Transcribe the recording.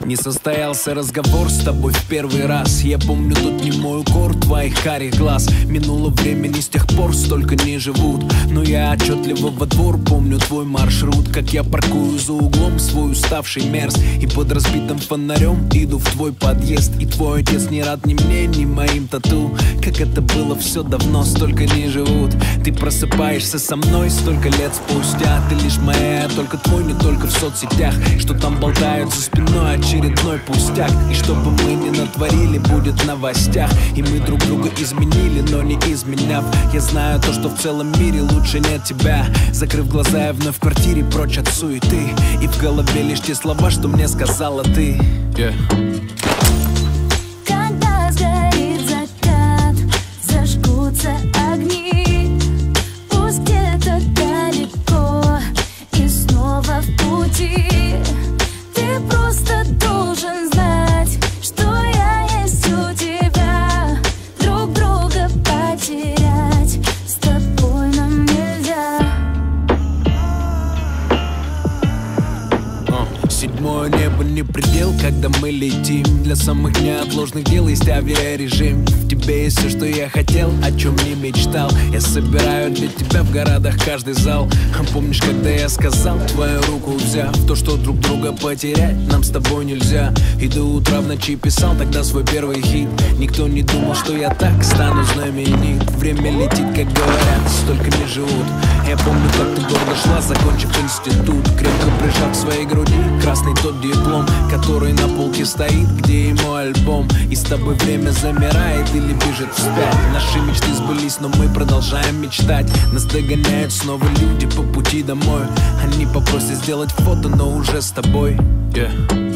Не состоялся разговор с тобой в первый раз. Я помню тот немой укор твоих карих глаз. Минуло времени, с тех пор столько не живут. Но я отчетливо во двор помню твой маршрут. Как я паркую за углом свой уставший мерз и под разбитым фонарем иду в твой подъезд. И твой отец не рад ни мне, ни моим тату. Как это было все давно, столько не живут. Ты просыпаешься со мной столько лет спустя. Ты лишь моя, только твой, не только в соцсетях. Что там болтают за спиной, очередной пустяк. И что бы мы ни натворили, будет в новостях. И мы друг друга изменили, но не изменяв. Я знаю то, что в целом мире лучше нет тебя. Закрыв глаза, я вновь в квартире прочь от суеты. И в голове лишь те слова, что мне сказала ты. Когда сгорит закат, зажгутся огни. Пусть где-то далеко и снова в пути. Ты просто должен знать, что я есть у тебя. Друг друга потерять с тобой нам нельзя. Седьмое небо не предел, когда мы летим. Для самых неотложных дел есть авиарежим. В тебе есть все, что я хотел, о чем не мечтал. Я собираю для тебя в городах каждый зал. Помнишь, когда я сказал, твою руку взяв, то, что друг друга потерять нам с тобой нельзя. И до утра в ночи писал тогда свой первый хит. Никто не думал, что я так стану знаменит. Время летит, как говорят, столько не живут. Я помню, как ты гордо шла, закончив институт. Крепко прижав к своей груди красный тот диплом, который на полке стоит, где и мой альбом. И с тобой время замирает или бежит вспять. Наши мечты сбылись, но мы продолжаем мечтать. Нас догоняют снова люди по пути домой. Они попросят сделать фото, но уже с тобой.